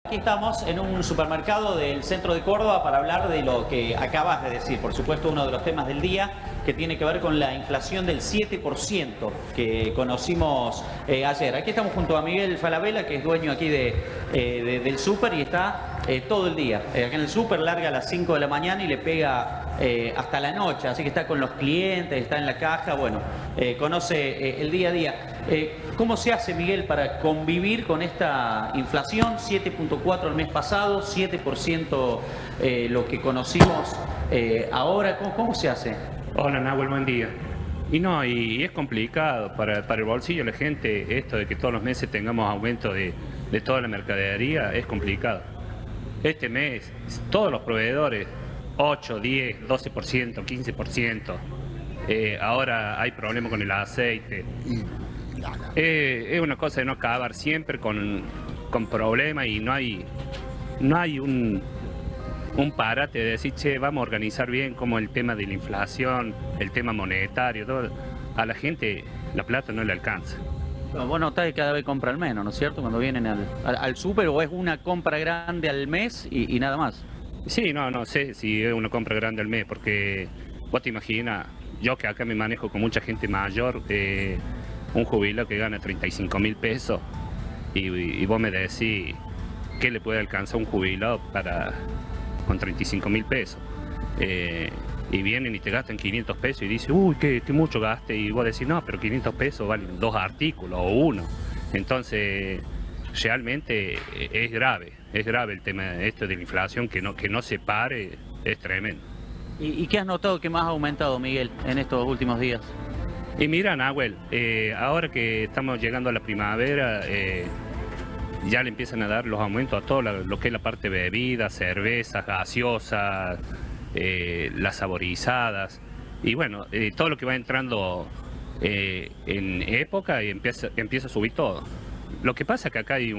Aquí estamos en un supermercado del centro de Córdoba para hablar de lo que acabas de decir. Por supuesto, uno de los temas del día que tiene que ver con la inflación del 7% que conocimos ayer. Aquí estamos junto a Miguel Falabella, que es dueño aquí del súper y está todo el día. Acá en el súper larga a las 5 de la mañana y le pega hasta la noche. Así que está con los clientes, está en la caja, bueno, conoce el día a día. ¿Cómo se hace, Miguel, para convivir con esta inflación? 7.4 el mes pasado, 7% lo que conocimos ahora. ¿Cómo se hace? Hola, Nahuel, buen día. Y es complicado para el bolsillo de la gente esto de que todos los meses tengamos aumento de toda la mercadería, es complicado. Este mes, todos los proveedores, 8, 10, 12%, 15%. Ahora hay problemas con el aceite. Es una cosa de no acabar siempre con problemas y no hay un parate de decir, che, vamos a organizar bien como el tema de la inflación, el tema monetario, todo. A la gente la plata no le alcanza. Vos notás que cada vez compran menos, ¿no es cierto? Cuando vienen al súper, o es una compra grande al mes y nada más. Sí, no sé si es una compra grande al mes, porque vos te imaginas, yo que acá me manejo con mucha gente mayor, un jubilado que gana 35.000 pesos, y vos me decís, ¿qué le puede alcanzar un jubilado con 35.000 pesos? Y vienen y te gastan 500 pesos y dicen, uy, qué mucho gaste, y vos decís, no, pero 500 pesos valen 2 artículos o 1. Entonces, realmente es grave el tema esto de la inflación, que no se pare, es tremendo. ¿Y qué has notado que más ha aumentado, Miguel, en estos últimos días? Y mira, Nahuel, ahora que estamos llegando a la primavera, ya le empiezan a dar los aumentos a todo lo que es la parte de bebidas, cervezas, gaseosas, las saborizadas, y bueno, todo lo que va entrando en época y empieza a subir todo. Lo que pasa es que acá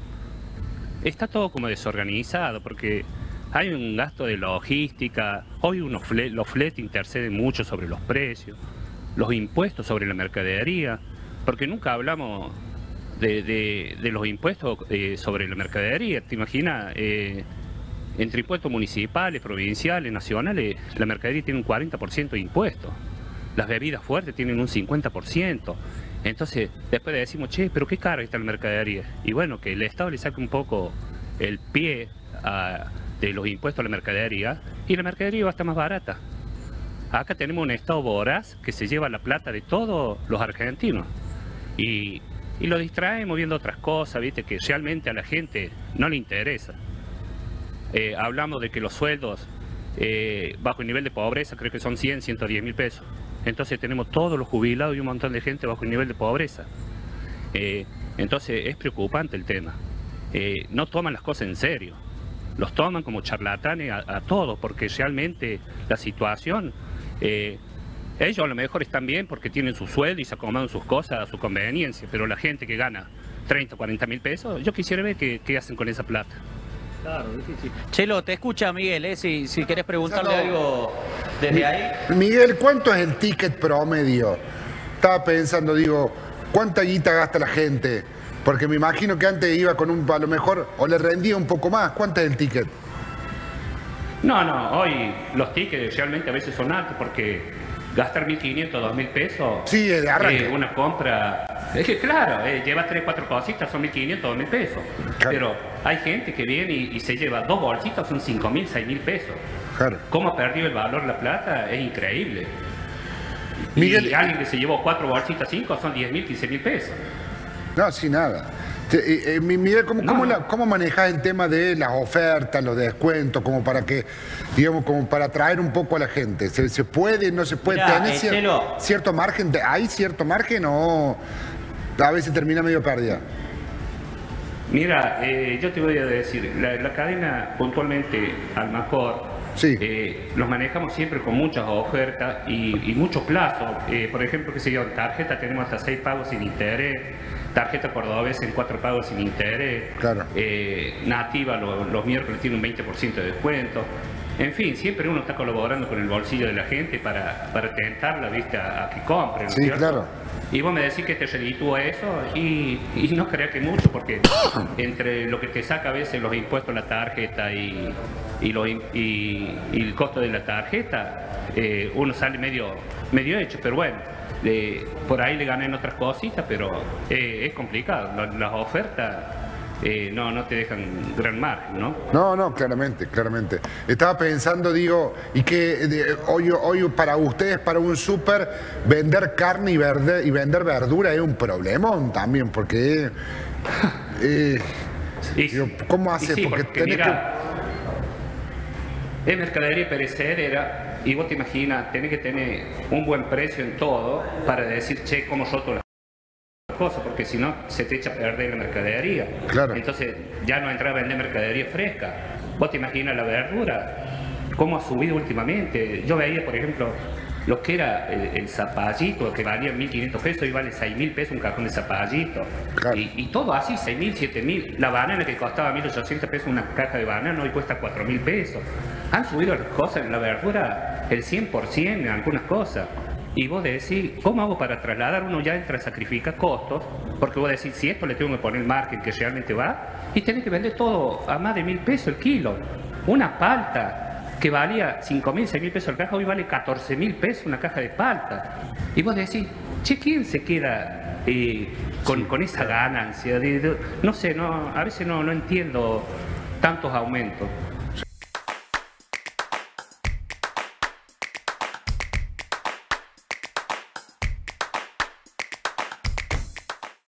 está todo como desorganizado, porque hay un gasto de logística, hoy los fletes interceden mucho sobre los precios, los impuestos sobre la mercadería, porque nunca hablamos de los impuestos sobre la mercadería. ¿Te imaginas? Entre impuestos municipales, provinciales, nacionales, la mercadería tiene un 40% de impuestos. Las bebidas fuertes tienen un 50%. Entonces, después decimos, che, pero qué cara está la mercadería. Y bueno, que el Estado le saque un poco el pie de los impuestos a la mercadería, y la mercadería va a estar más barata. Acá tenemos un Estado voraz que se lleva la plata de todos los argentinos. Y lo distraemos viendo otras cosas, ¿viste? Que realmente a la gente no le interesa. Hablamos de que los sueldos bajo el nivel de pobreza creo que son 100, 110 mil pesos. Entonces tenemos todos los jubilados y un montón de gente bajo el nivel de pobreza. Entonces es preocupante el tema. No toman las cosas en serio. Los toman como charlatanes a todos, porque realmente la situación... ellos a lo mejor están bien porque tienen su sueldo y se acomodan sus cosas a su conveniencia, pero la gente que gana 30 o 40 mil pesos, yo quisiera ver qué hacen con esa plata. Claro, difícil. Chelo, te escucha Miguel, si querés preguntarle algo desde ahí. Miguel, ¿cuánto es el ticket promedio? Estaba pensando, digo, ¿cuánta guita gasta la gente? Porque me imagino que antes iba con a lo mejor, o le rendía un poco más. ¿Cuánto es el ticket? No, hoy los tickets realmente a veces son altos, porque gastar 1.500, 2.000 pesos, sí, de arranque. Una compra, es que claro, lleva 3, 4 cositas, son 1.500, 2.000 pesos. Claro. Pero hay gente que viene y se lleva 2 bolsitas, son 5.000, 6.000 pesos. Claro. ¿Cómo ha perdido el valor la plata? Es increíble. Miguel, y alguien que se llevó 4 bolsitas, 5, son 10.000, 15.000 pesos. No, sin nada. Miguel, ¿cómo manejas el tema de las ofertas, los descuentos, como para que, digamos, como para atraer un poco a la gente? ¿Se puede, no se puede? ¿Tener cierto margen? ¿Hay cierto margen o a veces termina medio pérdida? Mira, yo te voy a decir, la cadena puntualmente Almacor, sí. Los manejamos siempre con muchas ofertas y muchos plazos. Por ejemplo, en tarjeta tenemos hasta 6 pagos sin interés. Tarjeta cordobesa en 4 pagos sin interés. Claro. Nativa los miércoles tiene un 20% de descuento. En fin, siempre uno está colaborando con el bolsillo de la gente para tentarla, ¿viste? A que compre, ¿no es Sí, cierto? claro. Y vos me decís que te reditúa eso y no creas que mucho, porque entre lo que te saca a veces los impuestos a la tarjeta y el costo de la tarjeta, uno sale medio hecho, pero bueno, por ahí le ganan otras cositas, pero es complicado. Las ofertas no te dejan gran margen, ¿no? No, claramente. Estaba pensando, digo, y que hoy para ustedes, para un súper, vender carne y vender verdura es un problemón también, porque digo, ¿cómo hace? Sí, porque tenés mira, es mercadería perecedera y vos te imaginas, tenés que tener un buen precio en todo para decir, che, cómo roto las cosas, porque si no se te echa a perder la mercadería. Claro. Entonces ya no entra a vender mercadería fresca. Vos te imaginas la verdura, cómo ha subido últimamente. Yo veía, por ejemplo, lo que era el zapallito, que valía 1.500 pesos, y vale 6.000 pesos un cajón de zapallito. Claro. Y todo así, 6.000, 7.000. La banana que costaba 1.800 pesos una caja de banana, hoy cuesta 4.000 pesos. Han subido las cosas en la verdura el 100% en algunas cosas. Y vos decís, ¿cómo hago para trasladar? Uno ya entra a sacrificar costos, porque vos decís, si esto le tengo que poner el margen que realmente va, y tenés que vender todo a más de 1.000 pesos el kilo. Una palta que valía 5.000, 6.000 pesos el caja, hoy vale 14.000 pesos una caja de palta. Y vos decís, che, ¿quién se queda con esa ganancia? No sé, a veces no entiendo tantos aumentos.